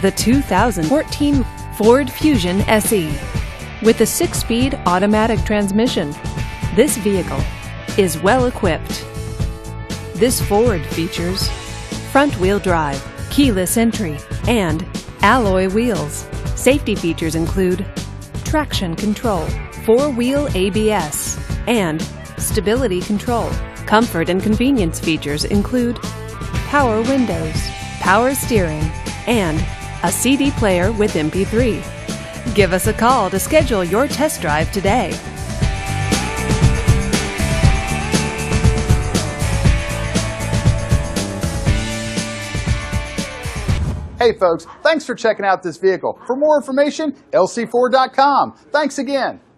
the 2014 Ford Fusion SE. With a 6-speed automatic transmission, this vehicle is well equipped. This Ford features front-wheel drive, keyless entry, and alloy wheels. Safety features include traction control, 4-wheel ABS, and stability control. Comfort and convenience features include power windows, power steering, and a CD player with MP3. Give us a call to schedule your test drive today. Hey folks, thanks for checking out this vehicle. For more information, lc4.com. Thanks again.